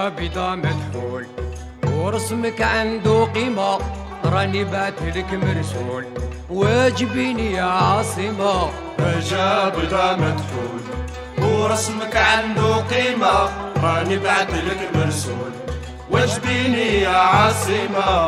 هجا بيضا مدحول ورسمك عنده قيمة، راني بعتلك مرسول واجبيني يا عاصمة. هجا بيضا مدحول ورسمك عنده قيمة، راني بعتلك مرسول واجبيني يا عاصمة.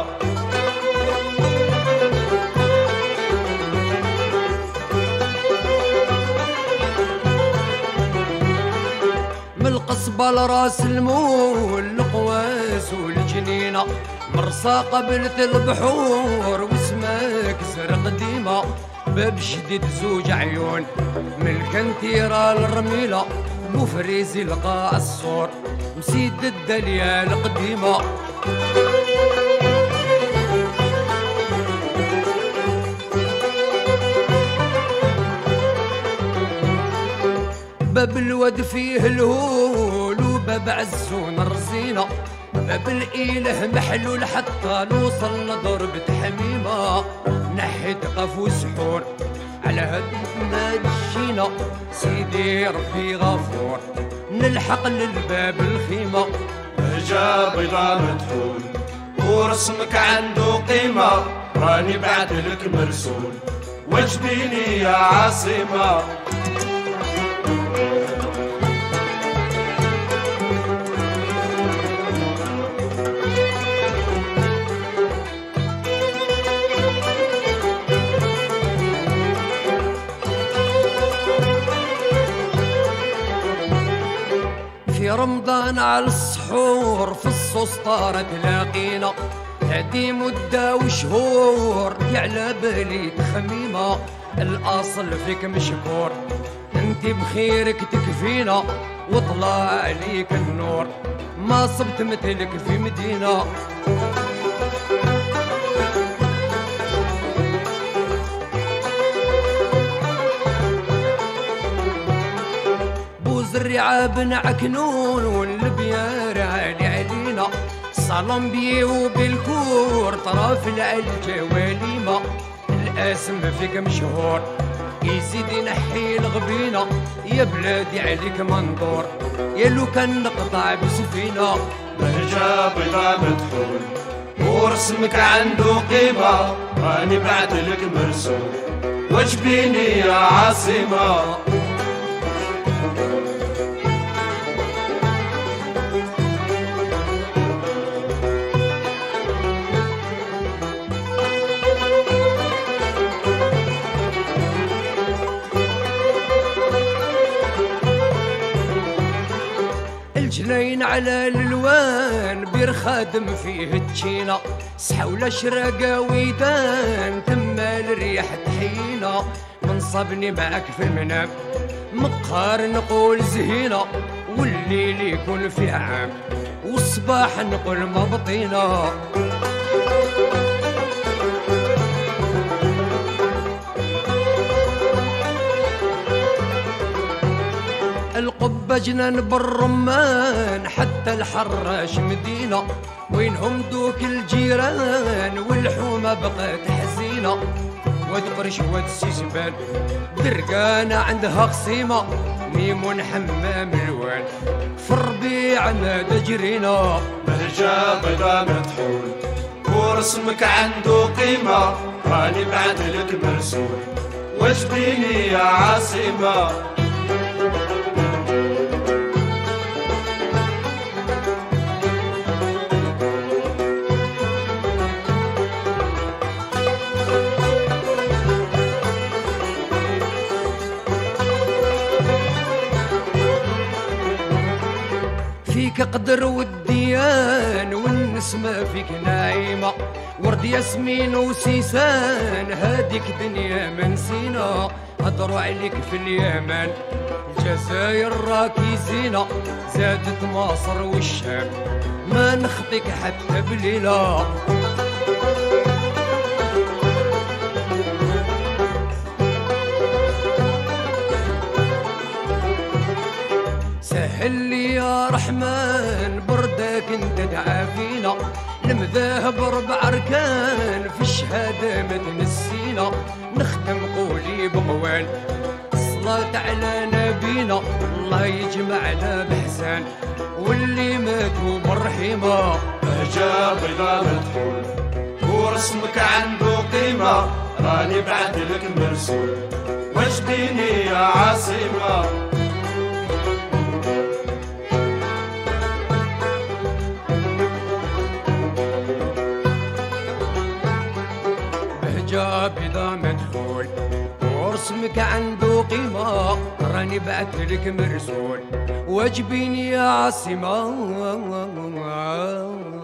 من القصبة لراس المول القواس والجنينة، مرسى قبلت البحور واسمك زرق ديمة. باب جديد زوج عيون من الكنتيرة للرميلة، بوفريزي لقاع الصور مسيد الدالية القديمة. باب الواد فيه الهول وباب عزون الرزينة، باب الإله محلول حتى نوصل لضربة حميمة. نحيت قفو سحور على هاد ما جينا، سيدي ربي غفور نلحق للباب الخيمة. هجا بيضا مدحول ورسمك عنده قيمة، راني بعتلك مرسول واجبيني يا عاصمة. في رمضان على السحور في السسطارة تلاقينا، هادي مدة وشهور على بالي تخميمة. الأصل فيك مشكور انت بخيرك تكفينا، وطلع عليك النور ما صبت مثلك في مدينة. الرعا بن عكنون والبيار عالي علينا، صالون بيه وبالكور طرف العلجة وليمة. الاسم فيك مشهور يزيد ينحي الغبينة، يا بلادي عليك منظور يا لو كان نقطع بسفينة. هجا بيضا مدحول ورسمك عنده قيمة، راني بعتلك مرسول واجبيني يا عاصمة. الجنين على الالوان بير خادم فيه التشينة، سحولة شراقة ويدان تما الريح تحينا. منصبني معك في المنام مقهر نقول زهينة، والليل يكون فيه عام والصباح نقول مبطينة. القبة جنان بالرمان حتى الحراش مدينة، وينهم دوك الجيران والحومة بقات حزينة. واد قرش واد السيسبان درقانة عندها قصيمة، ميمون حمام الوان في الربيع نادى جرينا. هجا بيضا مدحول ورسمك عنده قيمة، راني بعتلك مرسول واجبيني يا عاصمة. فيك قدر والديان والنسمة فيك نايمة، ورد ياسمين وسيسان هاديك دنيا ما نسينا. هضروا عليك في اليمن الجزائر راكي زينة، زادت مصر والشام ما نخطيك حتى بليلة. سهل لي يا رحمن بردك انت تعافينا، المذاهب 4 أركان في الشهادة ما تنسينا. نختم قولي بقوال الصلاة على نبي فينا الله يجمعنا بحسان واللي ماتوا بالرحيمة. بهجة بيضا مدحون ورسمك عنده قيمة، راني بعدلك مرسول واجبيني يا عاصمة. بهجة بيضا مدحون ورسمك عنده قيمة، راني بعتلك مرسول واجبيني يا عاصمة.